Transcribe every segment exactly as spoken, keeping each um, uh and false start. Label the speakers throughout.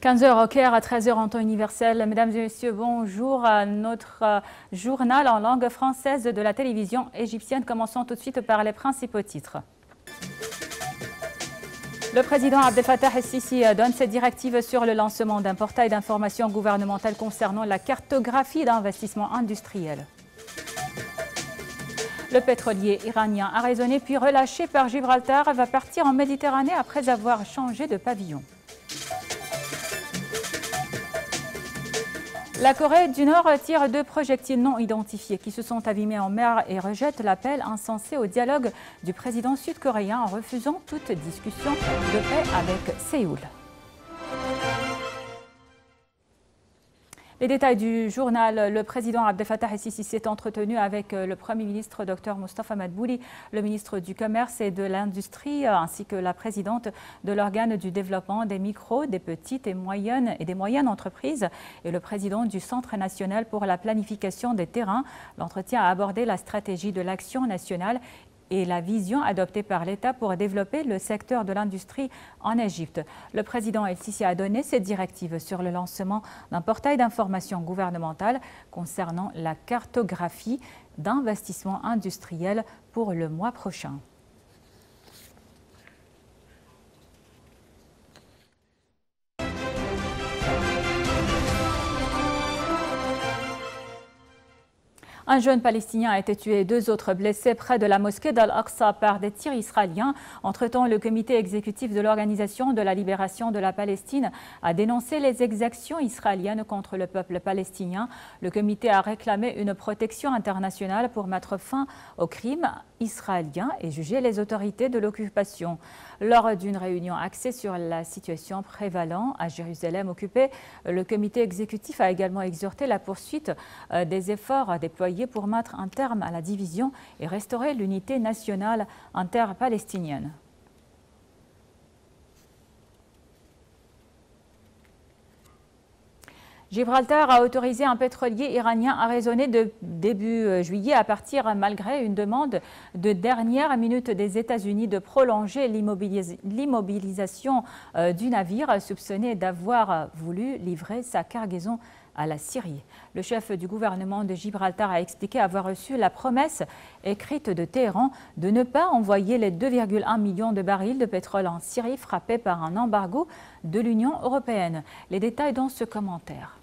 Speaker 1: quinze heures au Caire, à treize heures en temps universel. Mesdames et messieurs, bonjour à notre euh, journal en langue française de la télévision égyptienne. Commençons tout de suite par les principaux titres. Le président Abdel Fattah el-Sisi donne ses directives sur le lancement d'un portail d'information gouvernementale concernant la cartographie d'investissement industriel. Le pétrolier iranien arraisonné puis relâché par Gibraltar va partir en Méditerranée après avoir changé de pavillon. La Corée du Nord tire deux projectiles non identifiés qui se sont abîmés en mer et rejette l'appel insensé au dialogue du président sud-coréen en refusant toute discussion de paix avec Séoul. Les détails du journal. Le président Abdel Fattah el-Sisi s'est entretenu avec le Premier ministre Dr Moustapha Madbouli, le ministre du Commerce et de l'Industrie, ainsi que la présidente de l'organe du développement des micros, des petites et moyennes et des moyennes entreprises et le président du Centre national pour la planification des terrains. L'entretien a abordé la stratégie de l'action nationale et la vision adoptée par l'État pour développer le secteur de l'industrie en Égypte. Le président el-Sisi a donné ses directives sur le lancement d'un portail d'information gouvernementale concernant la cartographie d'investissement industriel pour le mois prochain. Un jeune Palestinien a été tué et deux autres blessés près de la mosquée d'Al-Aqsa par des tirs israéliens. Entre-temps, le comité exécutif de l'Organisation de la libération de la Palestine a dénoncé les exactions israéliennes contre le peuple palestinien. Le comité a réclamé une protection internationale pour mettre fin aux crimes israéliens et juger les autorités de l'occupation. Lors d'une réunion axée sur la situation prévalente à Jérusalem occupée, le comité exécutif a également exhorté la poursuite des efforts déployés pour mettre un terme à la division et restaurer l'unité nationale interpalestinienne. Gibraltar a autorisé un pétrolier iranien arraisonné de début juillet à partir malgré une demande de dernière minute des États-Unis de prolonger l'immobilisation du navire soupçonné d'avoir voulu livrer sa cargaison à la Syrie. Le chef du gouvernement de Gibraltar a expliqué avoir reçu la promesse écrite de Téhéran de ne pas envoyer les deux virgule un millions de barils de pétrole en Syrie frappés par un embargo de l'Union européenne. Les détails dans ce commentaire.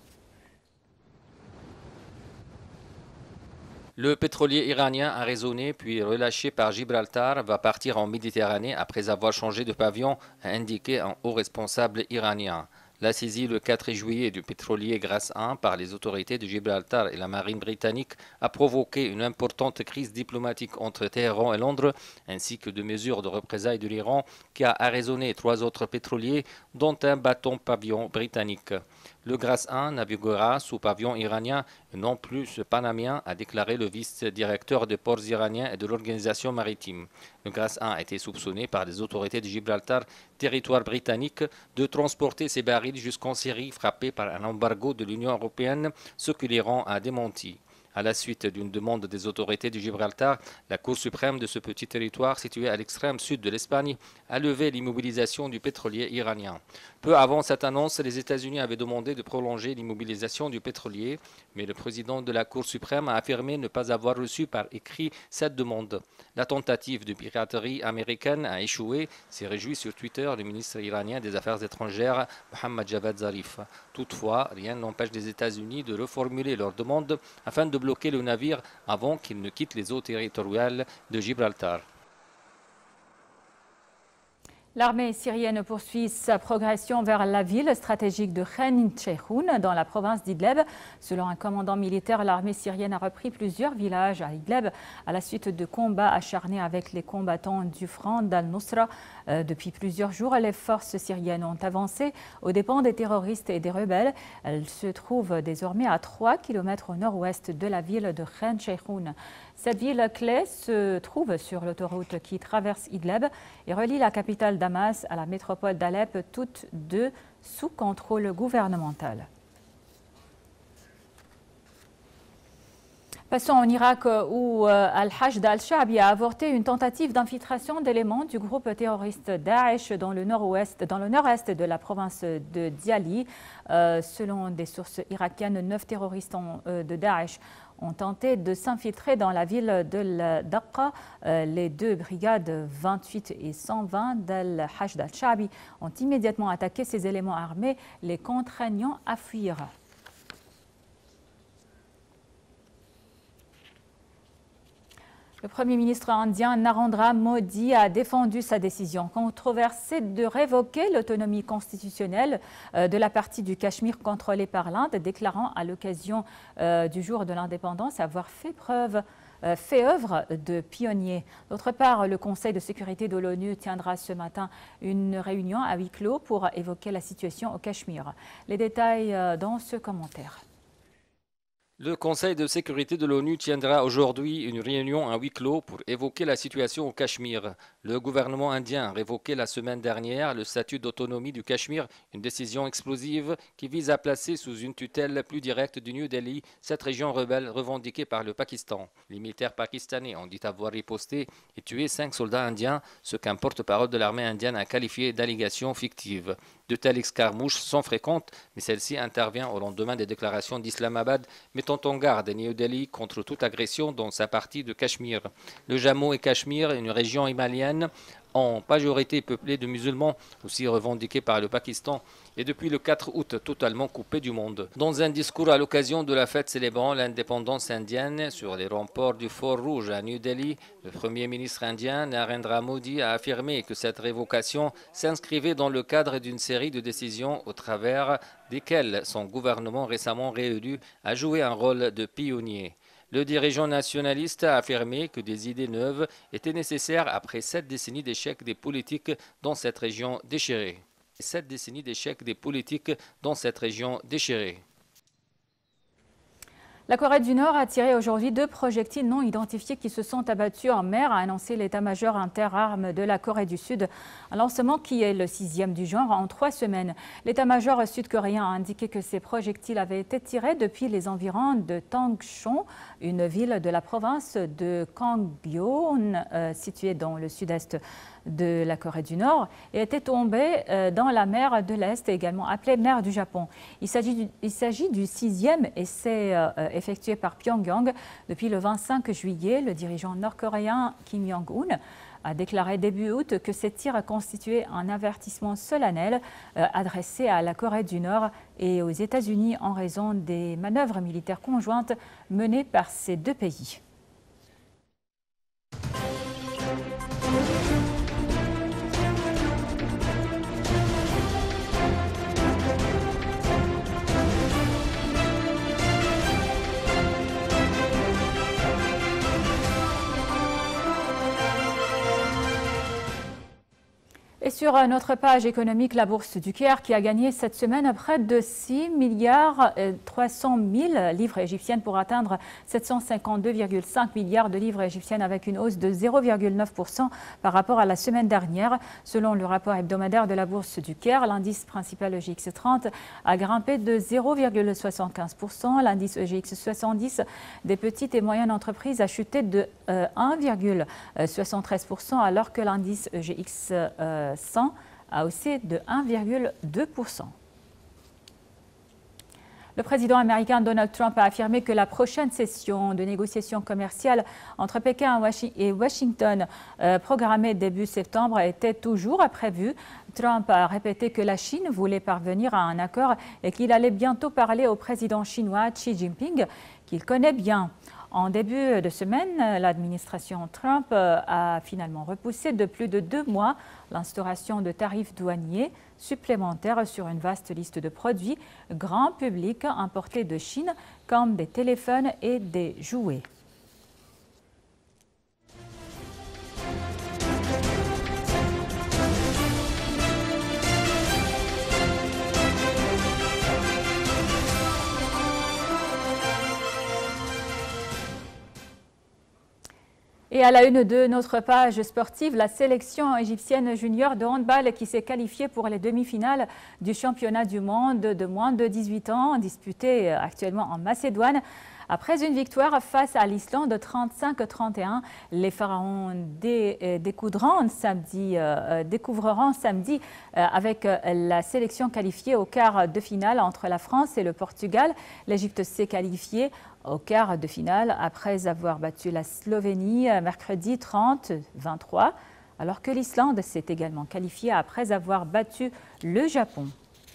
Speaker 2: Le pétrolier iranien arraisonné puis relâché par Gibraltar va partir en Méditerranée après avoir changé de pavillon, a indiqué un haut responsable iranien. La saisie le quatre juillet du pétrolier Grace un par les autorités de Gibraltar et la marine britannique a provoqué une importante crise diplomatique entre Téhéran et Londres, ainsi que de mesures de représailles de l'Iran qui a arraisonné trois autres pétroliers, dont un bâton pavillon britannique. Le Grace un naviguera sous pavillon iranien et non plus panamien, a déclaré le vice-directeur des ports iraniens et de l'organisation maritime. Le Grace un a été soupçonné par les autorités de Gibraltar, territoire britannique, de transporter ses barils jusqu'en Syrie frappée par un embargo de l'Union européenne, ce que l'Iran a démenti. À la suite d'une demande des autorités de Gibraltar, la Cour suprême de ce petit territoire situé à l'extrême sud de l'Espagne a levé l'immobilisation du pétrolier iranien. Peu avant cette annonce, les États-Unis avaient demandé de prolonger l'immobilisation du pétrolier, mais le président de la Cour suprême a affirmé ne pas avoir reçu par écrit cette demande. La tentative de piraterie américaine a échoué, s'est réjoui sur Twitter le ministre iranien des Affaires étrangères Mohammad Javad Zarif. Toutefois, rien n'empêche les États-Unis de reformuler leur demande afin de bloquer le navire avant qu'il ne quitte les eaux territoriales de Gibraltar.
Speaker 1: L'armée syrienne poursuit sa progression vers la ville stratégique de Khan Cheikhoun dans la province d'Idleb. Selon un commandant militaire, l'armée syrienne a repris plusieurs villages à Idleb à la suite de combats acharnés avec les combattants du Front d'Al-Nusra. Euh, depuis plusieurs jours, les forces syriennes ont avancé aux dépens des terroristes et des rebelles. Elles se trouvent désormais à trois kilomètres au nord-ouest de la ville de Khan Cheikhoun. Cette ville clé se trouve sur l'autoroute qui traverse Idleb et relie la capitale Damas à la métropole d'Alep, toutes deux sous contrôle gouvernemental. Passons en Irak où Al-Hashd al-Sha'bi a avorté une tentative d'infiltration d'éléments du groupe terroriste Daesh dans le nord-ouest, dans le nord-est de la province de Diyali. Euh, selon des sources irakiennes, neuf terroristes ont, euh, de Daesh ont tenté de s'infiltrer dans la ville de Daqqa. Euh, les deux brigades vingt-huit et cent vingt d'Al-Hashd al-Sha'bi ont immédiatement attaqué ces éléments armés, les contraignant à fuir. Le Premier ministre indien Narendra Modi a défendu sa décision controversée de révoquer l'autonomie constitutionnelle de la partie du Cachemire contrôlée par l'Inde, déclarant à l'occasion du jour de l'indépendance avoir fait preuve fait œuvre de pionnier. D'autre part, le Conseil de sécurité de l'ONU tiendra ce matin une réunion à huis clos pour évoquer la situation au Cachemire. Les détails dans ce commentaire.
Speaker 2: Le Conseil de sécurité de l'ONU tiendra aujourd'hui une réunion à huis clos pour évoquer la situation au Cachemire. Le gouvernement indien a révoqué la semaine dernière le statut d'autonomie du Cachemire, une décision explosive qui vise à placer sous une tutelle plus directe du New Delhi cette région rebelle revendiquée par le Pakistan. Les militaires pakistanais ont dit avoir riposté et tué cinq soldats indiens, ce qu'un porte-parole de l'armée indienne a qualifié d'allégation fictive. De telles escarmouches sont fréquentes, mais celle-ci intervient au lendemain des déclarations d'Islamabad mettant en garde New Delhi contre toute agression dans sa partie de Cachemire. Le Jammu et Cachemire, une région himalayenne en majorité peuplée de musulmans, aussi revendiquée par le Pakistan, et depuis le quatre août totalement coupée du monde. Dans un discours à l'occasion de la fête célébrant l'indépendance indienne sur les remparts du Fort Rouge à New Delhi, le Premier ministre indien Narendra Modi a affirmé que cette révocation s'inscrivait dans le cadre d'une série de décisions au travers desquelles son gouvernement récemment réélu a joué un rôle de pionnier. Le dirigeant nationaliste a affirmé que des idées neuves étaient nécessaires après sept décennies d'échecs des politiques dans cette région déchirée. Sept décennies d'échecs des politiques dans cette région déchirée.
Speaker 1: La Corée du Nord a tiré aujourd'hui deux projectiles non identifiés qui se sont abattus en mer, a annoncé l'état-major interarmes de la Corée du Sud. Un lancement qui est le sixième du genre en trois semaines. L'état-major sud-coréen a indiqué que ces projectiles avaient été tirés depuis les environs de Tangchon, une ville de la province de Gangwon, euh, située dans le sud-est de la Corée du Nord, et étaient tombés euh, dans la mer de l'Est, également appelée mer du Japon. Il s'agit du, il s'agit du sixième essai euh, effectué par Pyongyang depuis le vingt-cinq juillet. Le dirigeant nord-coréen Kim Jong-un a déclaré début août que ces tirs constituaient un avertissement solennel euh, adressé à la Corée du Nord et aux États-Unis en raison des manœuvres militaires conjointes menées par ces deux pays. Et sur notre page économique, la bourse du Caire qui a gagné cette semaine près de six milliards trois cents mille livres égyptiennes pour atteindre sept cent cinquante-deux virgule cinq milliards de livres égyptiennes avec une hausse de zéro virgule neuf pour cent par rapport à la semaine dernière. Selon le rapport hebdomadaire de la bourse du Caire, l'indice principal E G X trente a grimpé de zéro virgule soixante-quinze pour cent. L'indice E G X soixante-dix des petites et moyennes entreprises a chuté de euh, un virgule soixante-treize pour cent alors que l'indice E G X euh, cent a haussé de un virgule deux pour cent. Le président américain Donald Trump a affirmé que la prochaine session de négociations commerciales entre Pékin et Washington, euh, programmée début septembre, était toujours prévue. Trump a répété que la Chine voulait parvenir à un accord et qu'il allait bientôt parler au président chinois Xi Jinping, qu'il connaît bien. En début de semaine, l'administration Trump a finalement repoussé de plus de deux mois l'instauration de tarifs douaniers supplémentaires sur une vaste liste de produits grand public importés de Chine, comme des téléphones et des jouets. Et à la une de notre page sportive, la sélection égyptienne junior de handball qui s'est qualifiée pour les demi-finales du championnat du monde de moins de dix-huit ans, disputé actuellement en Macédoine, Après une victoire face à l'Islande trente-cinq à trente et un, les Pharaons dé, découdront samedi, euh, découvriront samedi euh, avec la sélection qualifiée au quart de finale entre la France et le Portugal. L'Égypte s'est qualifiée au quart de finale après avoir battu la Slovénie mercredi trente à vingt-trois, alors que l'Islande s'est également qualifiée après avoir battu le Japon.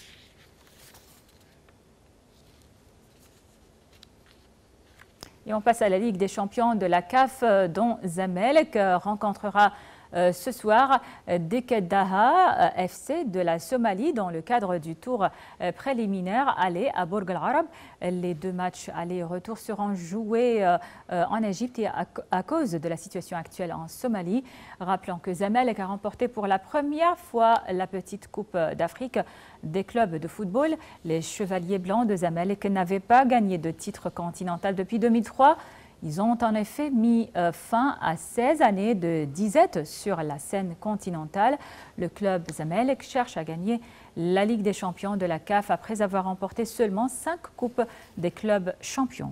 Speaker 1: Et on passe à la Ligue des champions de la C A F, dont Zamalek rencontrera euh, ce soir Dekedaha F C de la Somalie dans le cadre du tour euh, préliminaire aller à Bourg al-Arab. Les deux matchs aller-retour seront joués euh, euh, en Égypte et à, à cause de la situation actuelle en Somalie. Rappelons que Zamalek a remporté pour la première fois la petite Coupe d'Afrique des clubs de football. Les Chevaliers Blancs de Zamalek n'avaient pas gagné de titre continental depuis deux mille trois. Ils ont en effet mis fin à seize années de disette sur la scène continentale. Le club Zamalek cherche à gagner la Ligue des champions de la C A F après avoir remporté seulement cinq coupes des clubs champions.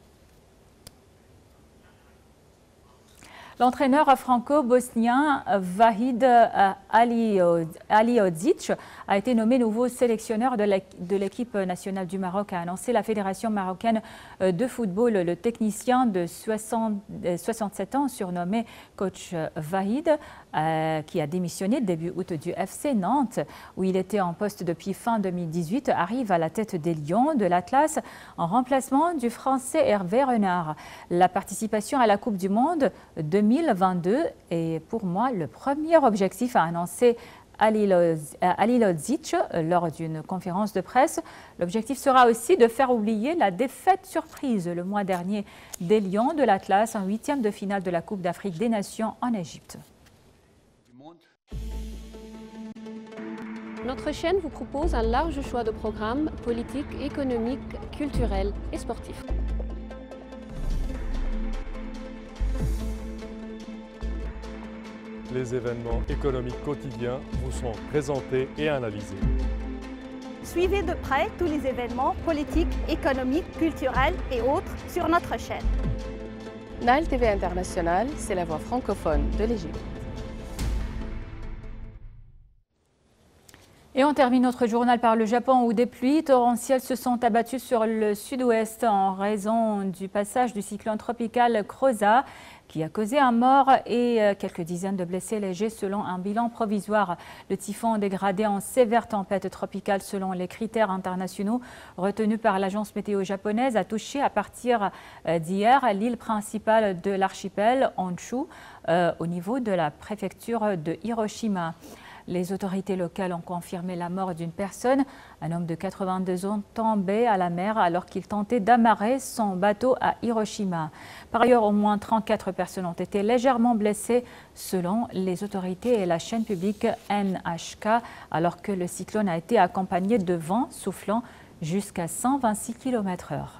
Speaker 1: L'entraîneur franco-bosnien Vahid Halilhodžić a été nommé nouveau sélectionneur de l'équipe nationale du Maroc, a annoncé la Fédération marocaine de football. Le technicien de soixante-sept ans, surnommé coach Vahid, euh, qui a démissionné début août du F C Nantes, où il était en poste depuis fin deux mille dix-huit, arrive à la tête des Lions de l'Atlas en remplacement du Français Hervé Renard. La participation à la Coupe du Monde deux mille vingt-deux est pour moi le premier objectif, a annoncé Halilhodžić lors d'une conférence de presse. L'objectif sera aussi de faire oublier la défaite surprise le mois dernier des Lions de l'Atlas en huitième de finale de la Coupe d'Afrique des Nations en Égypte.
Speaker 3: Notre chaîne vous propose un large choix de programmes politiques, économiques, culturels et sportifs.
Speaker 4: Les événements économiques quotidiens vous sont présentés et analysés.
Speaker 5: Suivez de près tous les événements politiques, économiques, culturels et autres sur notre chaîne.
Speaker 3: Nile T V International, c'est la voix francophone de l'Égypte.
Speaker 1: Et on termine notre journal par le Japon où des pluies torrentielles se sont abattues sur le sud-ouest en raison du passage du cyclone tropical Krosa qui a causé un mort et quelques dizaines de blessés légers selon un bilan provisoire. Le typhon dégradé en sévère tempête tropicale selon les critères internationaux retenus par l'agence météo japonaise a touché à partir d'hier l'île principale de l'archipel, Honshu, euh, au niveau de la préfecture de Hiroshima. Les autorités locales ont confirmé la mort d'une personne, un homme de quatre-vingt-deux ans tombé à la mer alors qu'il tentait d'amarrer son bateau à Hiroshima. Par ailleurs, au moins trente-quatre personnes ont été légèrement blessées selon les autorités et la chaîne publique N H K, alors que le cyclone a été accompagné de vents soufflant jusqu'à cent vingt-six kilomètres heure.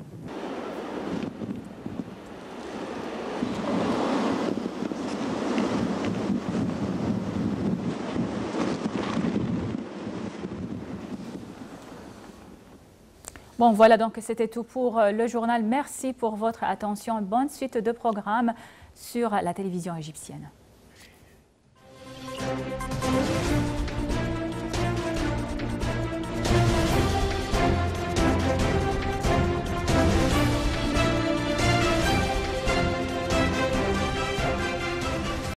Speaker 1: Bon, voilà, donc c'était tout pour le journal. Merci pour votre attention. Bonne suite de programmes sur la télévision égyptienne.